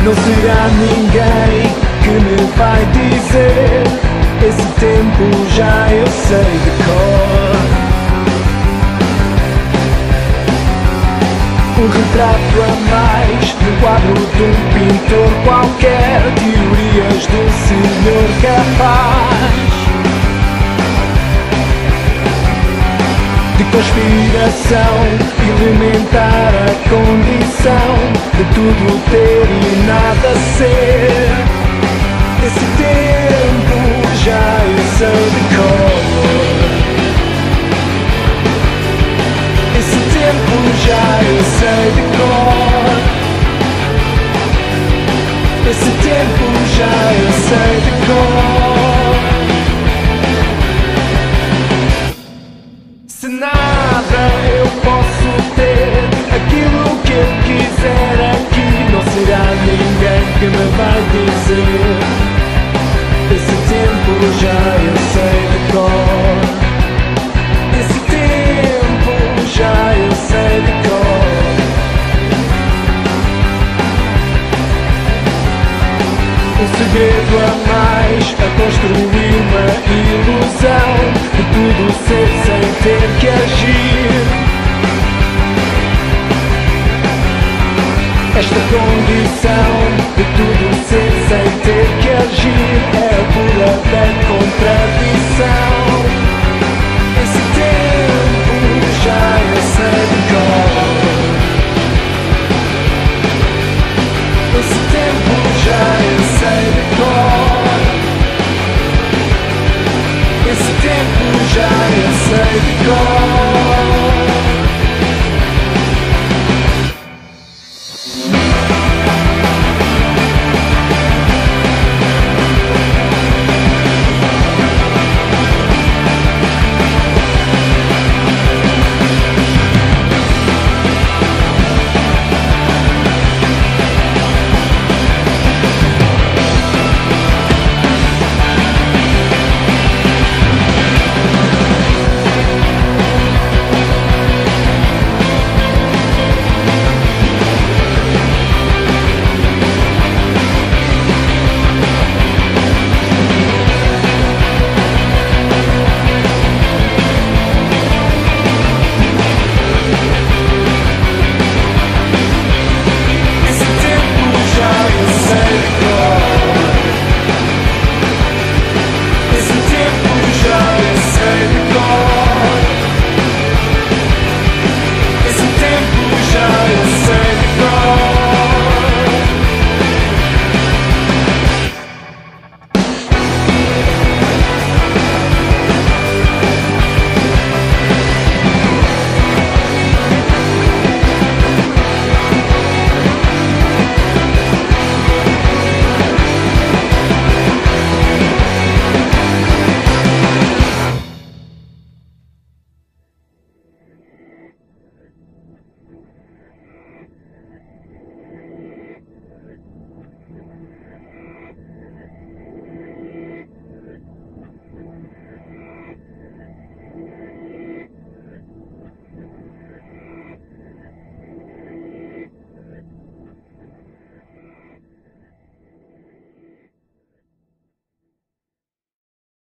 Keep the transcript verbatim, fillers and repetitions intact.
Não será ninguém que me vai dizer, esse tempo já eu sei de cor. Um retrato a mais no quadro de um pintor qualquer, teorias de um senhor capaz de conspiração, elementar a condição de tudo ter e nada ser. Esse tempo já eu sei de cor. Esse tempo já eu sei de cor. Esse tempo já eu sei de cor. Se nada eu posso ter, aquilo que eu quiser aqui, não será ninguém que me vai dizer, esse tempo já eu sei de cor. Esse tempo já eu sei de cor. Um segredo a mais a construir uma ilusão de tudo ser sem ter que agir. Esta condição de tudo ser sem ter que agir é a pura da contradição.